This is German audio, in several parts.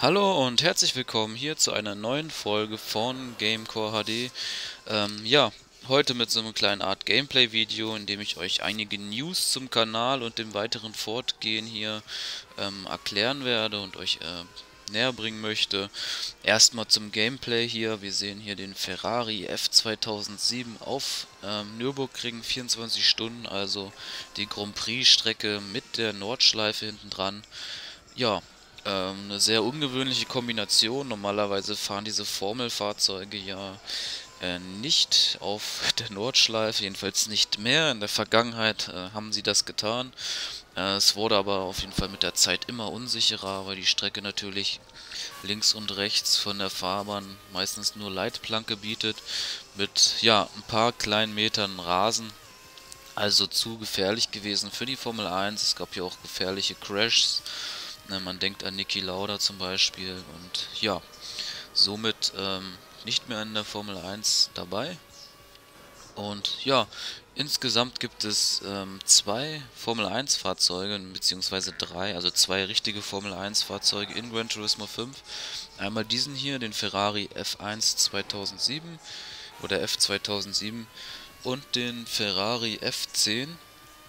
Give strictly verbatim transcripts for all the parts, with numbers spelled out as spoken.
Hallo und herzlich willkommen hier zu einer neuen Folge von Gamecore H D. Ähm, ja, heute mit so einem kleinen Art Gameplay-Video, in dem ich euch einige News zum Kanal und dem weiteren Fortgehen hier ähm, erklären werde und euch äh, näher bringen möchte. Erstmal zum Gameplay hier. Wir sehen hier den Ferrari F zweitausendsieben auf ähm, Nürburgring vierundzwanzig Stunden, also die Grand Prix-Strecke mit der Nordschleife hinten dran. Ja, ähm, eine sehr ungewöhnliche Kombination. Normalerweise fahren diese Formelfahrzeuge ja äh, nicht auf der Nordschleife, jedenfalls nicht mehr. In der Vergangenheit äh, haben sie das getan. Äh, es wurde aber auf jeden Fall mit der Zeit immer unsicherer, weil die Strecke natürlich links und rechts von der Fahrbahn meistens nur Leitplanke bietet, mit ja ein paar kleinen Metern Rasen. Also zu gefährlich gewesen für die Formel eins. Es gab ja auch gefährliche Crashs. Ne, man denkt an Niki Lauda zum Beispiel und ja, somit ähm, nicht mehr in der Formel eins dabei. Und ja, insgesamt gibt es ähm, zwei Formel eins Fahrzeuge, beziehungsweise drei, also zwei richtige Formel eins Fahrzeuge in Gran Turismo fünf. Einmal diesen hier, den Ferrari F eins zweitausendsieben oder F zweitausendsieben und den Ferrari F zehn.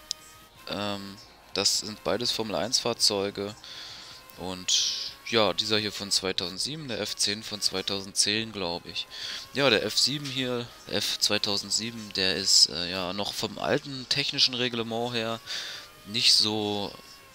Ähm, das sind beides Formel eins Fahrzeuge. Und ja, dieser hier von zweitausendsieben, der F zehn von zweitausendzehn, glaube ich. Ja, der F sieben hier, F zweitausendsieben, der ist äh, ja noch vom alten technischen Reglement her nicht so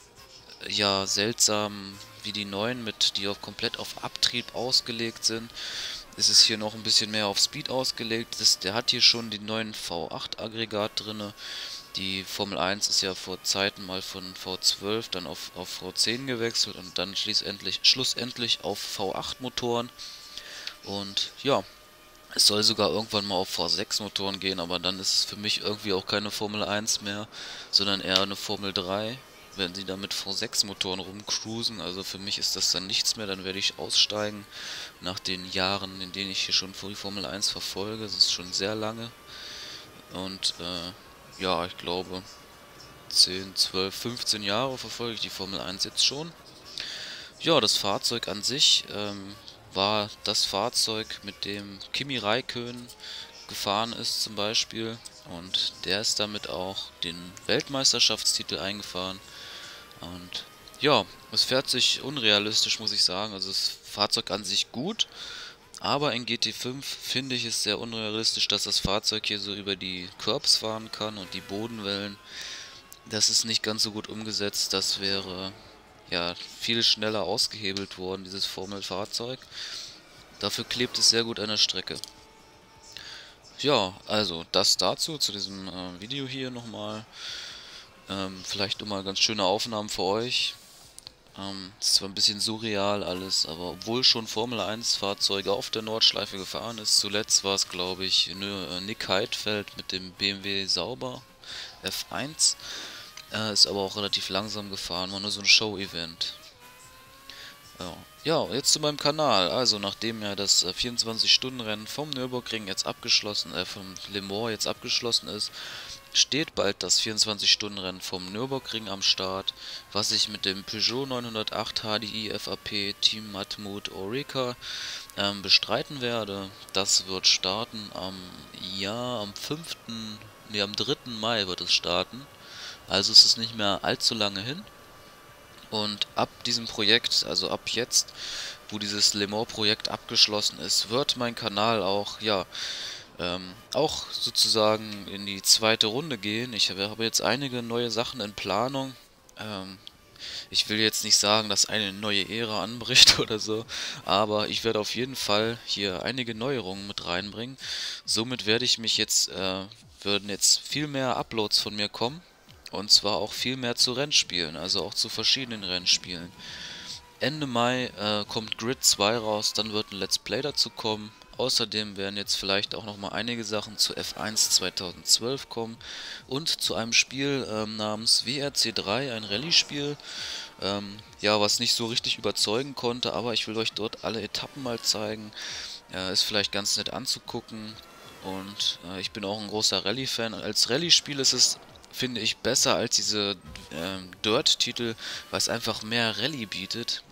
ja seltsam wie die neuen, mit die auf komplett auf Abtrieb ausgelegt sind. Es ist hier noch ein bisschen mehr auf Speed ausgelegt. Das, der hat hier schon den neuen V acht Aggregat drinne. Die Formel eins ist ja vor Zeiten mal von V zwölf dann auf, auf V zehn gewechselt und dann schließlich, schlussendlich auf V acht Motoren. Und ja, es soll sogar irgendwann mal auf V sechs Motoren gehen, aber dann ist es für mich irgendwie auch keine Formel eins mehr, sondern eher eine Formel drei, wenn sie da mit V sechs Motoren rumcruisen. Also für mich ist das dann nichts mehr, dann werde ich aussteigen nach den Jahren, in denen ich hier schon die Formel eins verfolge. Das ist schon sehr lange. Und äh, ja, ich glaube zehn, zwölf, fünfzehn Jahre verfolge ich die Formel eins jetzt schon. Ja, das Fahrzeug an sich ähm, war das Fahrzeug, mit dem Kimi Räikkönen gefahren ist zum Beispiel. Und der ist damit auch den Weltmeisterschaftstitel eingefahren. Und ja, es fährt sich unrealistisch, muss ich sagen. Also das Fahrzeug an sich gut, aber in G T fünf finde ich es sehr unrealistisch, dass das Fahrzeug hier so über die Curbs fahren kann und die Bodenwellen. Das ist nicht ganz so gut umgesetzt. Das wäre ja viel schneller ausgehebelt worden, dieses Formelfahrzeug. Dafür klebt es sehr gut an der Strecke. Ja, also das dazu, zu diesem äh, Video hier nochmal. Ähm, vielleicht nochmal ganz schöne Aufnahmen für euch. Ähm, ist zwar ein bisschen surreal alles, aber obwohl schon Formel eins Fahrzeuge auf der Nordschleife gefahren ist, zuletzt war es glaube ich nur äh, Nick Heidfeld mit dem B M W Sauber F eins, äh, ist aber auch relativ langsam gefahren, war nur so ein Show-Event. Ja. Ja, jetzt zu meinem Kanal. Also, nachdem ja das äh, vierundzwanzig-Stunden-Rennen vom Nürburgring jetzt abgeschlossen, äh, vom Le Mans jetzt abgeschlossen ist, steht bald das vierundzwanzig-Stunden-Rennen vom Nürburgring am Start, was ich mit dem Peugeot neunhundertacht H D I F A P Team Matmut Oreca ähm, bestreiten werde. Das wird starten am, ja, am fünften, nee, am dritten Mai wird es starten. Also es ist nicht mehr allzu lange hin. Und ab diesem Projekt, also ab jetzt, wo dieses Le Mans-Projekt abgeschlossen ist, wird mein Kanal auch, ja, ähm, auch sozusagen in die zweite Runde gehen. Ich habe, habe jetzt einige neue Sachen in Planung. Ähm, ich will jetzt nicht sagen, dass eine neue Ära anbricht oder so, aber ich werde auf jeden Fall hier einige Neuerungen mit reinbringen. Somit werde ich mich jetzt, äh, würden jetzt viel mehr Uploads von mir kommen. Und zwar auch viel mehr zu Rennspielen, also auch zu verschiedenen Rennspielen. Ende Mai äh, kommt Grid zwei raus, dann wird ein Let's Play dazu kommen. Außerdem werden jetzt vielleicht auch nochmal einige Sachen zu F eins zweitausendzwölf kommen und zu einem Spiel ähm, namens W R C drei, ein Rallye-Spiel, ähm, ja, was nicht so richtig überzeugen konnte, aber ich will euch dort alle Etappen mal zeigen. Äh, ist vielleicht ganz nett anzugucken und äh, ich bin auch ein großer Rallye-Fan. Als Rallye-Spiel ist es, finde ich, besser als diese äh, Dirt-Titel, weil es einfach mehr Rallye bietet.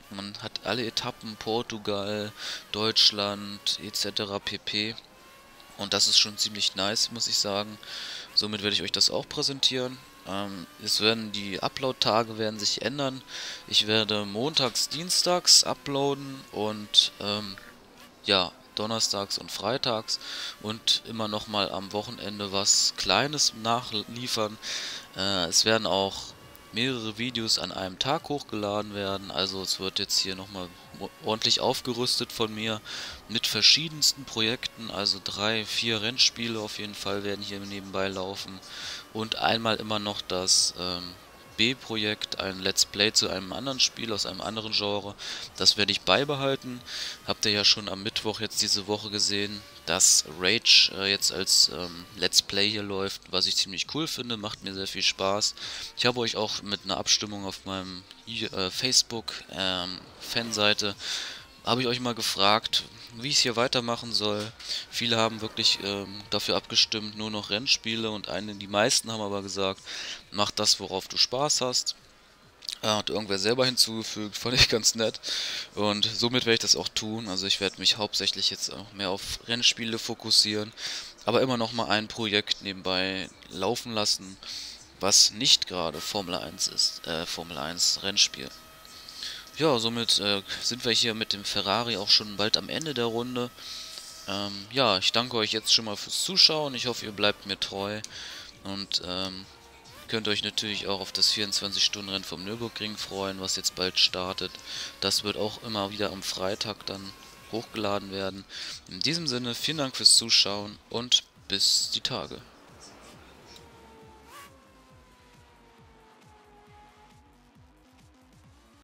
Man hat alle Etappen, Portugal, Deutschland et cetera pp. Und das ist schon ziemlich nice, muss ich sagen. Somit werde ich euch das auch präsentieren. Ähm, es werden die Upload-Tage werden sich ändern. Ich werde montags, dienstags uploaden und ähm, ja, donnerstags und freitags und immer noch mal am Wochenende was Kleines nachliefern. Äh, es werden auch mehrere Videos an einem Tag hochgeladen werden, also es wird jetzt hier nochmal ordentlich aufgerüstet von mir mit verschiedensten Projekten, also drei, vier Rennspiele auf jeden Fall werden hier nebenbei laufen und einmal immer noch das ähm, B-Projekt, ein Let's Play zu einem anderen Spiel aus einem anderen Genre. Das werde ich beibehalten. Habt ihr ja schon am Mittwoch jetzt diese Woche gesehen, dass Rage äh, jetzt als ähm, Let's Play hier läuft, was ich ziemlich cool finde, macht mir sehr viel Spaß. Ich habe euch auch mit einer Abstimmung auf meinem äh, Facebook ähm, Fanseite habe ich euch mal gefragt, wie ich es hier weitermachen soll. Viele haben wirklich ähm, dafür abgestimmt, nur noch Rennspiele und eine, die meisten haben aber gesagt, mach das, worauf du Spaß hast. Äh, hat irgendwer selber hinzugefügt, fand ich ganz nett. Und somit werde ich das auch tun. Also ich werde mich hauptsächlich jetzt auch mehr auf Rennspiele fokussieren, aber immer noch mal ein Projekt nebenbei laufen lassen, was nicht gerade Formel eins ist, äh, Formel eins Rennspiel. Ja, somit äh, sind wir hier mit dem Ferrari auch schon bald am Ende der Runde. Ähm, ja, ich danke euch jetzt schon mal fürs Zuschauen. Ich hoffe, ihr bleibt mir treu und ähm, könnt euch natürlich auch auf das vierundzwanzig-Stunden-Rennen vom Nürburgring freuen, was jetzt bald startet. Das wird auch immer wieder am Freitag dann hochgeladen werden. In diesem Sinne, vielen Dank fürs Zuschauen und bis die Tage.